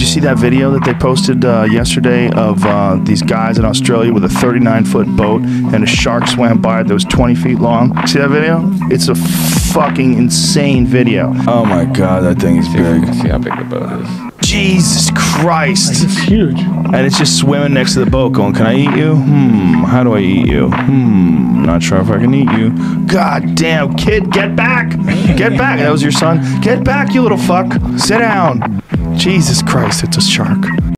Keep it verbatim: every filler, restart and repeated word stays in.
see that video that they posted uh, yesterday of uh, these guys in Australia with a thirty-nine foot boat and a shark swam by that was twenty feet long? See that video? It's a fucking insane video. Oh my god, that thing is big. See how big the boat is. Jesus Christ. It's huge. And it's just swimming next to the boat going, can I eat you? Hmm, how do I eat you? Hmm, not sure if I can eat you. God damn, kid, get back! Get back! That was your son? Get back, you little fuck! Sit down! Jesus Christ, it's a shark.